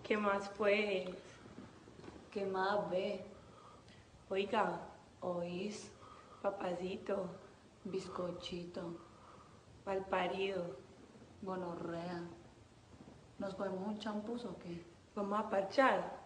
¿Qué más pues? ¿Qué más ve? Oiga, ¿Oís? papacito, Bizcochito, malparido, gonorrea. ¿Nos comemos un champús o qué? vamos a parchar.